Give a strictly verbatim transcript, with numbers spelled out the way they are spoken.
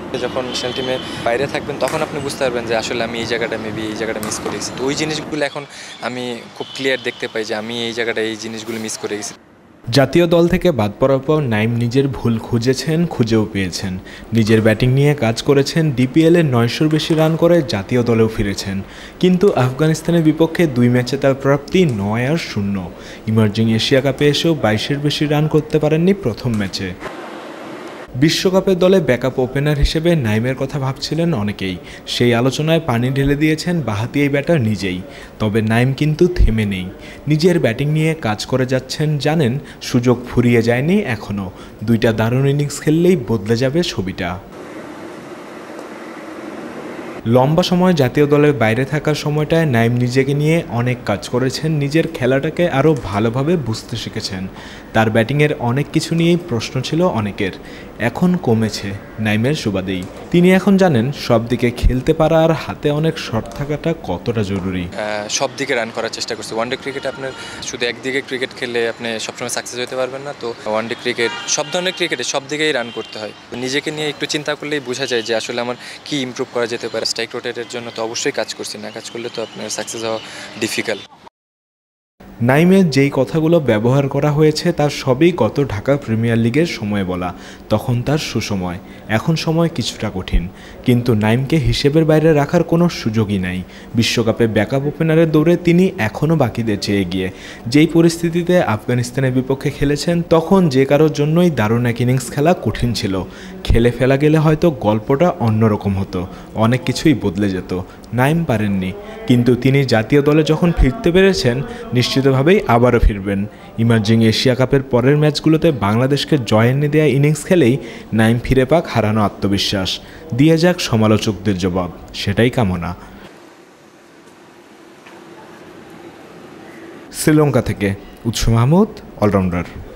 যখন ন্যাশনাল টিমে বাইরে থাকবেন তখন আপনি বুঝতে পারবেন যে আসলে আমি এই জায়গাটা মেবি এই জায়গাটা মিস করে গেছি। তো ওই জিনিসগুলো এখন আমি খুব ক্লিয়ার দেখতে পাই যে আমি এই জায়গাটা এই জিনিসগুলো মিস করে গেছি। জাতীয় দল থেকে বাদ পড়ার পর নাইম নিজের ভুল খুঁজেছেন, খুঁজেও পেয়েছেন। নিজের ব্যাটিং নিয়ে কাজ করেছেন, ডিপিএলে নয়শোর বেশি রান করে জাতীয় দলেও ফিরেছেন। কিন্তু আফগানিস্তানের বিপক্ষে দুই ম্যাচে তার প্রাপ্তি নয় আর শূন্য। ইমার্জিং এশিয়া কাপে এসেও বাইশের বেশি রান করতে পারেননি প্রথম ম্যাচে। বিশ্বকাপের দলে ব্যাকআপ ওপেনার হিসেবে নাইমের কথা ভাবছিলেন অনেকেই। সেই আলোচনায় পানি ঢেলে দিয়েছেন বাঁহাতি এই ব্যাটার নিজেই। তবে নাইম কিন্তু থেমে নেই, নিজের ব্যাটিং নিয়ে কাজ করে যাচ্ছেন। জানেন সুযোগ ফুরিয়ে যায়নি এখনও, দুইটা দারুণ ইনিংস খেললেই বদলে যাবে ছবিটা। লম্বা সময় জাতীয় দলের বাইরে থাকার সময়টায় নাইম নিজেকে নিয়ে অনেক কাজ করেছেন, নিজের খেলাটাকে আরও ভালোভাবে বুঝতে শিখেছেন। তার ব্যাটিংয়ের অনেক কিছু নিয়েই প্রশ্ন ছিল অনেকের, এখন কমেছে নাইমের সুবাদেই। তিনি এখন জানেন সব দিকে খেলতে পারা আর হাতে অনেক শট থাকাটা কতটা জরুরি। সব দিকে রান করার চেষ্টা করছি। ওয়ানডে ক্রিকেট আপনার শুধু একদিকে ক্রিকেট খেললে আপনি সবসময় সাকসেস হতে পারবেন না। তো ওয়ানডে ক্রিকেট, সব ধরনের ক্রিকেটে সব দিকেই রান করতে হয়। নিজেকে নিয়ে একটু চিন্তা করলেই বোঝা যায় যে আসলে আমার কি ইমপ্রুভ করা যেতে পারে। স্ট্রাইক রোটেটের জন্য তো অবশ্যই কাজ করছি, না কাজ করলে তো আপনার সাকসেস হওয়া ডিফিকাল্ট। নাইমের যেই কথাগুলো ব্যবহার করা হয়েছে তার সবই গত ঢাকা প্রিমিয়ার লিগের সময় বলা। তখন তার সুসময়, এখন সময় কিছুটা কঠিন। কিন্তু নাইমকে হিসেবের বাইরে রাখার কোনো সুযোগই নাই। বিশ্বকাপে ব্যাকআপ ওপেনারের দৌড়ে তিনি এখনও বাকিদের চেয়ে এগিয়ে। যেই পরিস্থিতিতে আফগানিস্তানের বিপক্ষে খেলেছেন তখন যে কারোর জন্যই দারুণ এক ইনিংস খেলা কঠিন ছিল। খেলে ফেলা গেলে হয়তো গল্পটা অন্যরকম হতো, অনেক কিছুই বদলে যেত। নাইম পারেননি, কিন্তু তিনি জাতীয় দলে যখন ফিরতে পেরেছেন নিশ্চিতভাবেই আবারও ফিরবেন। ইমার্জিং এশিয়া কাপের পরের ম্যাচগুলোতে বাংলাদেশকে জয় এনে দেওয়া ইনিংস খেলেই নাইম ফিরে পাক হারানো আত্মবিশ্বাস। দিয়ে যাক সমালোচকদের জবাব, সেটাই কামনা। শ্রীলঙ্কা থেকে উৎস মাহমুদ, অলরাউন্ডার।